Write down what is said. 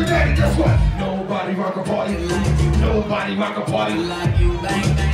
Grenade, guess what? Nobody rock a party like you. Nobody rock a party like you. Bang, bang.